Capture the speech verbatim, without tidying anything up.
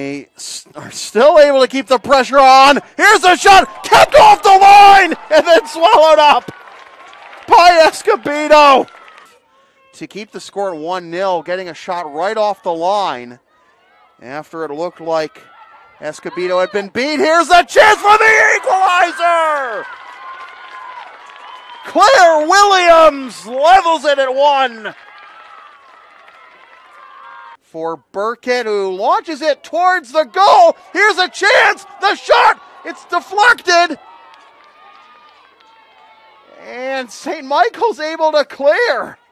They are still able to keep the pressure on. Here's a shot, kept off the line, and then swallowed up by Escobedo. To keep the score at one nil, getting a shot right off the line after it looked like Escobedo had been beat. Here's a chance for the equalizer! Claire Williams levels it at one. For Burkett, who launches it towards the goal. Here's a chance, the shot, it's deflected. And Saint Michael's able to clear.